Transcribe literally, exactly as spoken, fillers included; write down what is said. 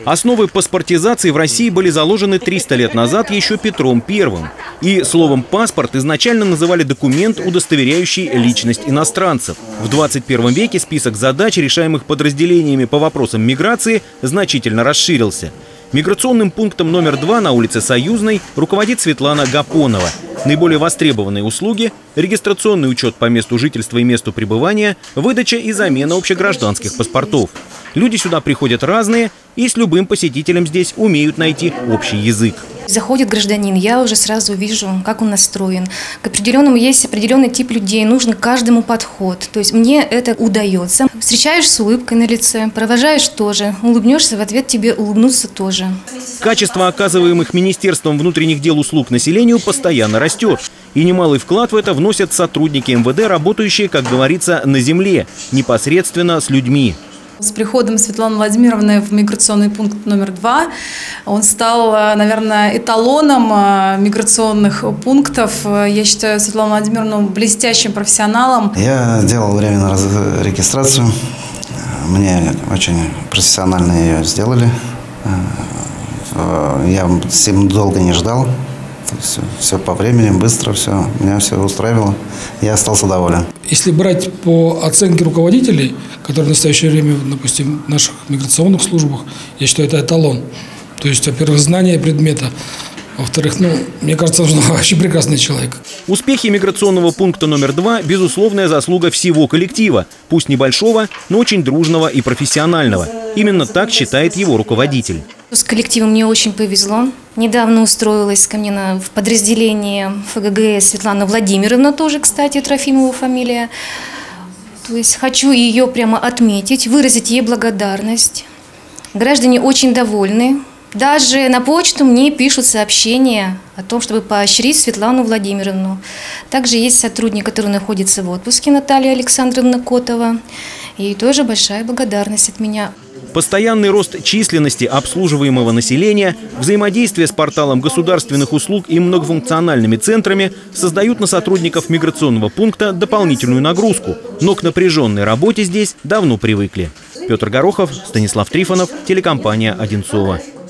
Основы паспортизации в России были заложены триста лет назад еще Петром Первым. И словом «паспорт» изначально называли документ, удостоверяющий личность иностранцев. В двадцать первом веке список задач, решаемых подразделениями по вопросам миграции, значительно расширился. Миграционным пунктом номер два на улице Союзной руководит Светлана Гапонова. Наиболее востребованные услуги – регистрационный учет по месту жительства и месту пребывания, выдача и замена общегражданских паспортов. Люди сюда приходят разные, и с любым посетителем здесь умеют найти общий язык. Заходит гражданин, я уже сразу вижу, как он настроен. К определенному есть определенный тип людей, нужен каждому подход. То есть мне это удается. Встречаешь с улыбкой на лице, провожаешь тоже, улыбнешься, в ответ тебе улыбнуться тоже. Качество оказываемых Министерством внутренних дел услуг населению постоянно растет. И немалый вклад в это вносят сотрудники эм вэ дэ, работающие, как говорится, на земле, непосредственно с людьми. С приходом Светланы Владимировны в миграционный пункт номер два он стал, наверное, эталоном миграционных пунктов. Я считаю Светлану Владимировну блестящим профессионалом. Я делал временную регистрацию. Мне очень профессионально ее сделали. Я с ним долго не ждал. Все, все по времени, быстро, все. Меня все устраивало. Я остался доволен. Если брать по оценке руководителей, которые в настоящее время, допустим, в наших миграционных службах, я считаю, это эталон. То есть, во-первых, знание предмета. Во-вторых, ну, мне кажется, он вообще прекрасный человек. Успехи миграционного пункта номер два – безусловная заслуга всего коллектива. Пусть небольшого, но очень дружного и профессионального. Именно так считает его руководитель. С коллективом мне очень повезло. Недавно устроилась ко мне на, в подразделение эф гэ гэ Светлана Владимировна, тоже, кстати, Трофимова фамилия. То есть хочу ее прямо отметить, выразить ей благодарность. Граждане очень довольны. Даже на почту мне пишут сообщения о том, чтобы поощрить Светлану Владимировну. Также есть сотрудник, который находится в отпуске, Наталья Александровна Котова. И тоже большая благодарность от меня. Постоянный рост численности обслуживаемого населения, взаимодействие с порталом государственных услуг и многофункциональными центрами создают на сотрудников миграционного пункта дополнительную нагрузку. Но к напряженной работе здесь давно привыкли. Петр Горохов, Станислав Трифонов, телекомпания «Одинцово».